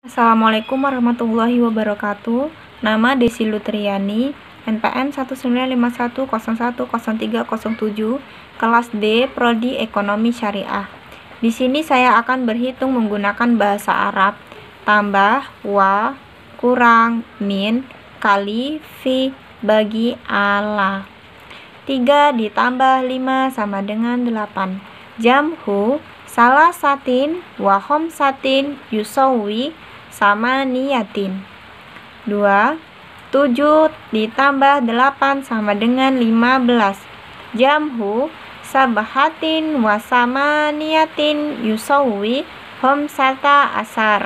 Assalamualaikum warahmatullahi wabarakatuh. Nama Desi Lutriani, NPM 1951010307, kelas D, Prodi Ekonomi Syariah. Di sini saya akan berhitung menggunakan bahasa Arab. Tambah, wa, kurang, min, kali, fi, bagi, ala. 3 ditambah 5 sama dengan 8. Jamhu salah satin wa khomsatin yusawi sama niyatin. 2. 7 ditambah 8 sama dengan 15. Jamhu sabahatin wa sama niyatin yusawi khomsata asar.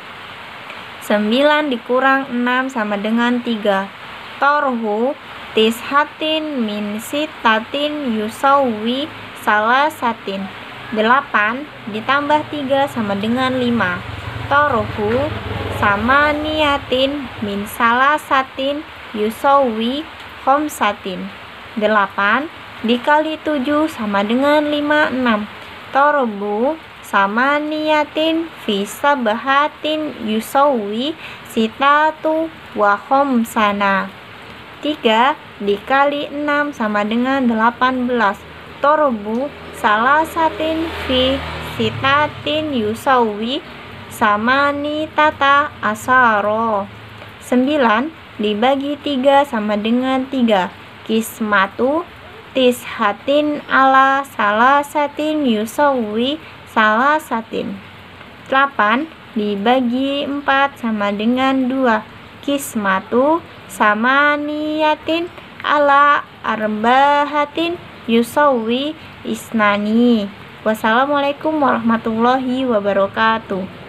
9 dikurang 6 sama dengan 3. Torhu tishatin min sitatin yusawi salah satin. 8 ditambah 3 sama dengan 5. Torhu sama niyatin min salah satin yusawi khomsatin. 8 dikali 7 sama dengan 56. Torbu sama niyatin fi sabahatin yusawi sitatu wa khomsana. 3 dikali 6 sama dengan 18. Torbu salah satin fi sitatin yusawi sama nitata asaro. 9 dibagi 3 sama dengan 3. Kismatu tishatin ala salah satin yusawi salah satin. 8 dibagi 4 sama dengan 2. Kismatu sama niyatin ala arbahatin yusawi isnani. Wassalamualaikum warahmatullahi wabarakatuh.